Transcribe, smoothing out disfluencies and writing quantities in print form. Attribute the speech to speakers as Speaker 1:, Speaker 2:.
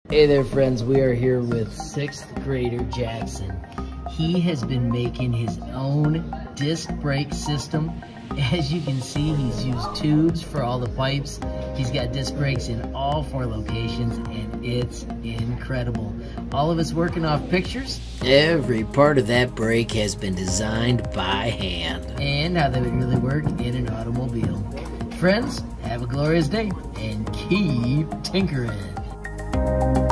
Speaker 1: Hey there friends, we are here with 6th grader Jackson. He has been making his own disc brake system. As you can see, he's used tubes for all the pipes. He's got disc brakes in all 4 locations and it's incredible. All of us working off pictures. Every part of that brake has been designed by hand. And how they would really work in an automobile. Friends, have a glorious day and keep tinkering.